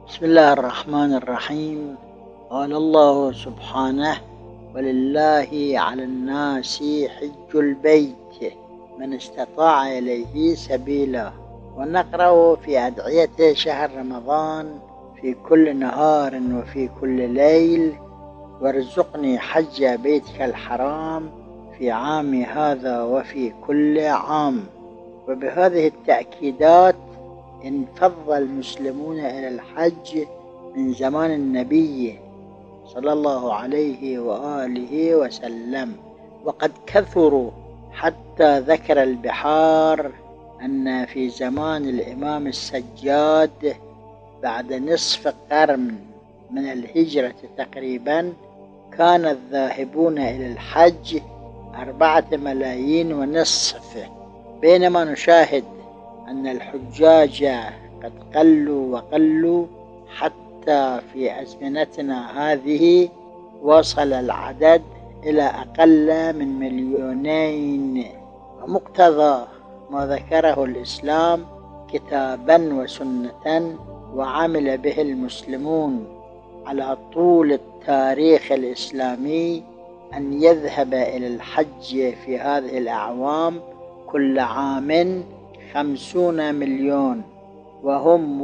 بسم الله الرحمن الرحيم. قال الله سبحانه: ولله على الناس حج البيت من استطاع إليه سبيلا. ونقرأ في أدعية شهر رمضان: في كل نهار وفي كل ليل وارزقني حج بيتك الحرام في عامي هذا وفي كل عام. وبهذه التأكيدات انفض المسلمون إلى الحج من زمان النبي صلى الله عليه وآله وسلم، وقد كثروا حتى ذكر البحار أن في زمان الإمام السجاد بعد نصف قرن من الهجرة تقريبا كان الذاهبون إلى الحج 4.5 ملايين، بينما نشاهد أن الحجاج قد قلوا وقلوا حتى في أزمنتنا هذه وصل العدد إلى أقل من 2,000,000. ومقتضى ما ذكره الإسلام كتابا وسنة وعمل به المسلمون على طول التاريخ الإسلامي أن يذهب إلى الحج في هذه الأعوام كل عام 50 مليون، وهم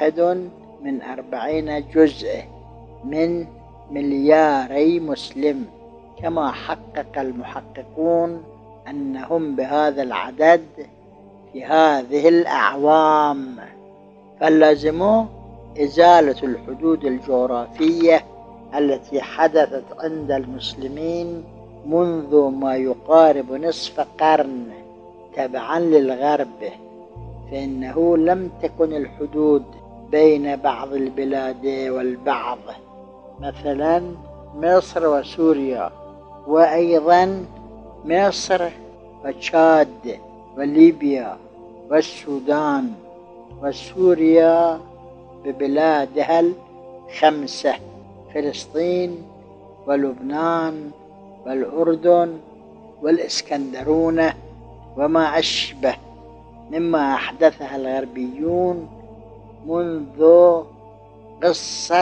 1 من 40 جزء من 2,000,000,000 مسلم، كما حقق المحققون أنهم بهذا العدد في هذه الأعوام. فاللازم إزالة الحدود الجغرافية التي حدثت عند المسلمين منذ ما يقارب نصف قرن تبعا للغرب، فإنه لم تكن الحدود بين بعض البلاد والبعض، مثلا مصر وسوريا، وأيضا مصر وتشاد وليبيا والسودان، وسوريا ببلادها 5: فلسطين ولبنان والأردن والإسكندرونة وما أشبه مما أحدثها الغربيون منذ قصة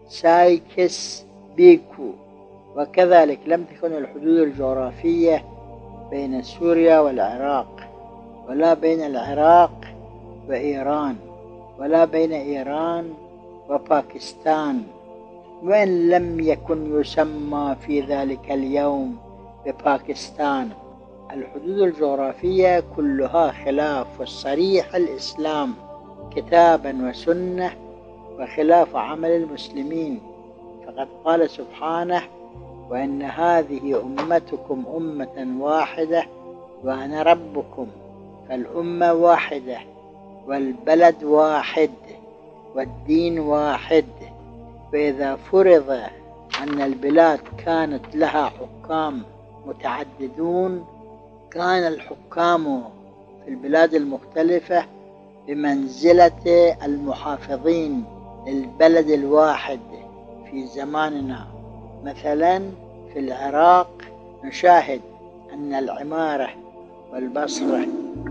سايكس بيكو. وكذلك لم تكن الحدود الجغرافية بين سوريا والعراق، ولا بين العراق وإيران، ولا بين إيران وباكستان، وإن لم يكن يسمى في ذلك اليوم بباكستان. الحدود الجغرافية كلها خلاف الصريح الإسلام كتابا وسنة، وخلاف عمل المسلمين، فقد قال سبحانه: وإن هذه أمتكم أمة واحدة وأنا ربكم. فالأمة واحدة، والبلد واحد، والدين واحد. فإذا فرض أن البلاد كانت لها حكام متعددون، كان الحكام في البلاد المختلفة بمنزلة المحافظين للبلد الواحد في زماننا. مثلا في العراق نشاهد أن العمارة والبصرة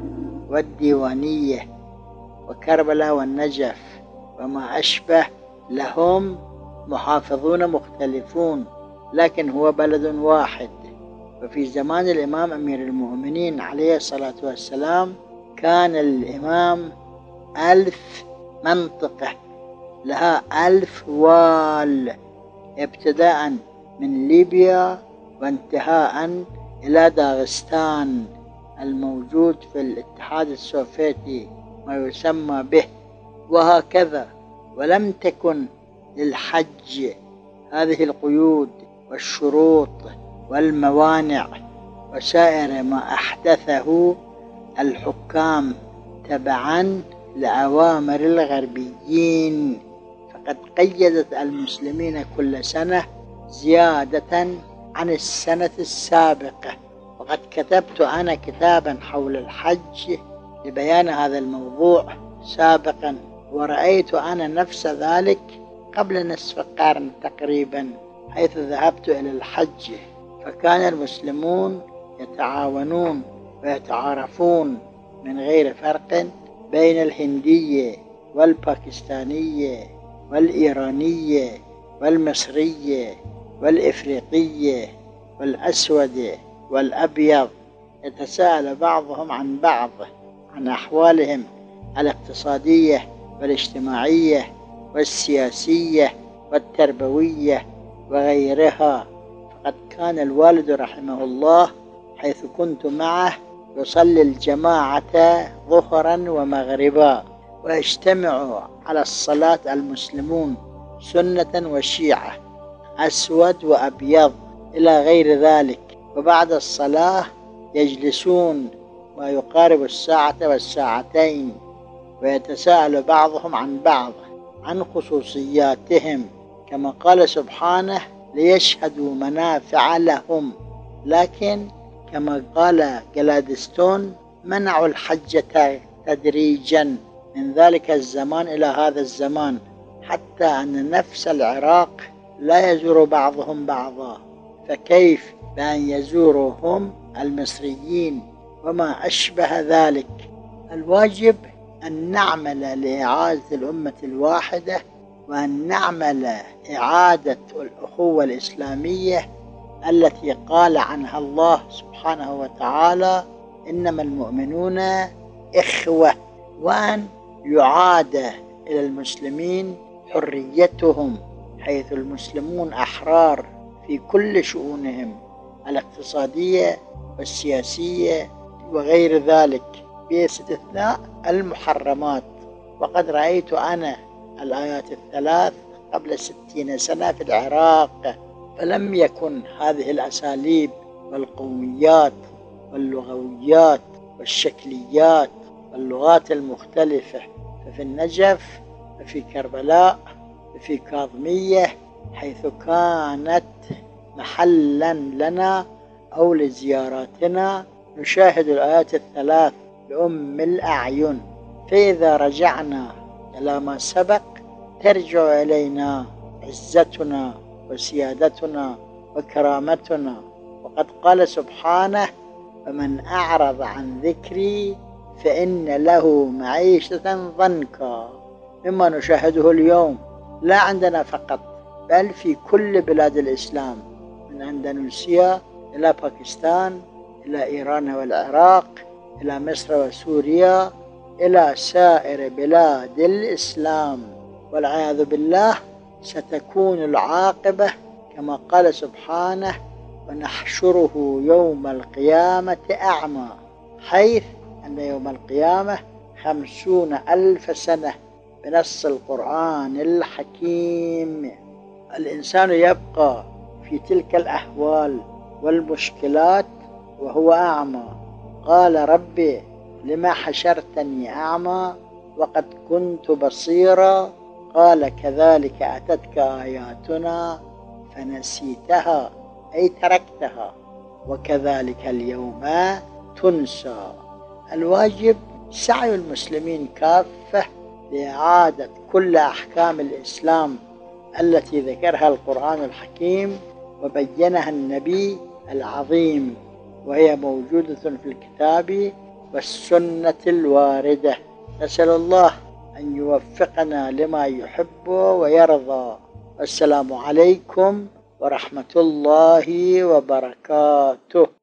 والديوانية وكربلاء والنجف وما أشبه لهم محافظون مختلفون، لكن هو بلد واحد. وفي زمان الإمام أمير المؤمنين عليه الصلاة والسلام كان الإمام 1000 منطقة لها 1000 وال، ابتداء من ليبيا وانتهاء إلى داغستان الموجود في الاتحاد السوفيتي ما يسمى به، وهكذا. ولم تكن للحج هذه القيود والشروط والموانع وسائر ما أحدثه الحكام تبعا لأوامر الغربيين، فقد قيدت المسلمين كل سنة زيادة عن السنة السابقة. وقد كتبت أنا كتابا حول الحج لبيان هذا الموضوع سابقا، ورأيت أنا نفس ذلك قبل نصف قرن تقريبا، حيث ذهبت إلى الحج، فكان المسلمون يتعاونون ويتعارفون من غير فرق بين الهندية والباكستانية والإيرانية والمصرية والإفريقية والأسود والأبيض، يتساءل بعضهم عن بعض عن أحوالهم الاقتصادية والاجتماعية والسياسية والتربوية وغيرها. فقد كان الوالد رحمه الله حيث كنت معه يصلي الجماعة ظهرا ومغربا، ويجتمع على الصلاة المسلمون سنة وشيعة، أسود وأبيض إلى غير ذلك، وبعد الصلاة يجلسون ما يقارب الساعة والساعتين، ويتساءل بعضهم عن بعض عن خصوصياتهم، كما قال سبحانه ليشهدوا منافع لهم. لكن كما قال جلادستون منعوا الحج تدريجا من ذلك الزمان إلى هذا الزمان، حتى أن نفس العراق لا يزور بعضهم بعضا، فكيف بأن يزورهم المصريين وما أشبه ذلك. الواجب أن نعمل لإعادة الأمة الواحدة، وأن نعمل إعادة الأخوة الإسلامية التي قال عنها الله سبحانه وتعالى إنما المؤمنون إخوة، وأن يعاد إلى المسلمين حريتهم، حيث المسلمون أحرار في كل شؤونهم الاقتصادية والسياسية وغير ذلك، باستثناء المحرمات. وقد رأيت أنا الآيات الثلاث قبل 60 سنة في العراق، فلم يكن هذه الأساليب والقوميات واللغويات والشكليات واللغات المختلفة، ففي النجف وفي كربلاء وفي كاظمية، حيث كانت محلا لنا أو لزياراتنا، نشاهد الآيات الثلاث بأم الأعين. فإذا رجعنا إلى ما سبق ترجع إلينا عزتنا وسيادتنا وكرامتنا. وقد قال سبحانه فمن أعرض عن ذكري فإن له معيشة ضنكا، مما نشاهده اليوم لا عندنا فقط بل في كل بلاد الإسلام، من أندونيسيا إلى باكستان إلى إيران والعراق إلى مصر وسوريا إلى سائر بلاد الإسلام. والعياذ بالله ستكون العاقبة كما قال سبحانه ونحشره يوم القيامة أعمى، حيث أن يوم القيامة 50,000 سنة بنص القرآن الحكيم. الإنسان يبقى في تلك الأحوال والمشكلات وهو أعمى. قال ربي لما حشرتني أعمى وقد كنت بصيرا، قال كذلك أتتك آياتنا فنسيتها أي تركتها وكذلك اليوم تنسى. الواجب سعي المسلمين كافة لإعادة كل أحكام الإسلام التي ذكرها القرآن الحكيم وبينها النبي العظيم، وهي موجودة في الكتاب والسنة الواردة. نسأل الله أن يوفقنا لما يحب ويرضى. والسلام عليكم ورحمة الله وبركاته.